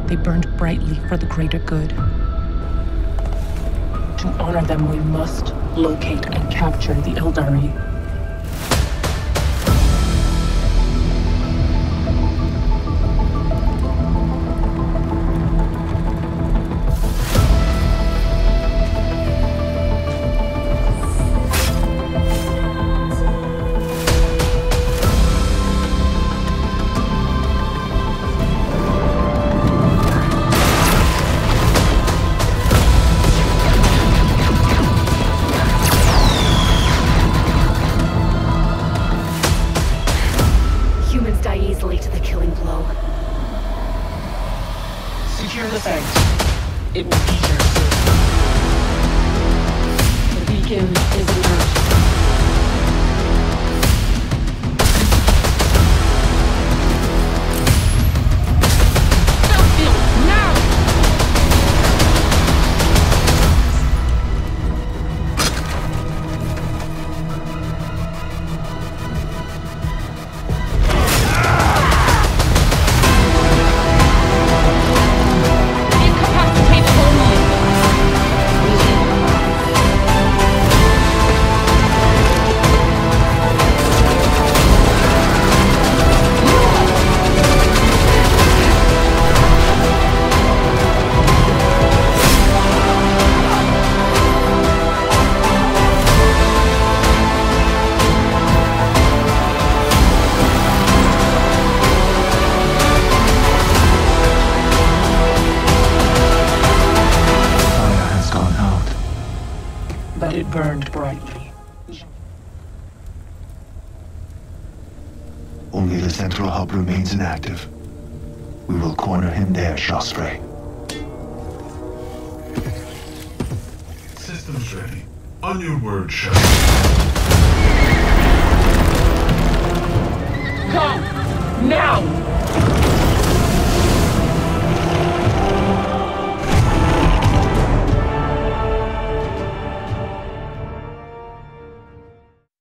They burned brightly for the greater good. To honor them, we must locate and capture the Eldari. Humans die easily to the killing blow. Secure the site. It will be here soon. The beacon is alert. Battlefield, now! But it burned brightly. Only the central hub remains inactive. We will corner him there, Shostre. Systems ready. On your word, Shah. Go! Now!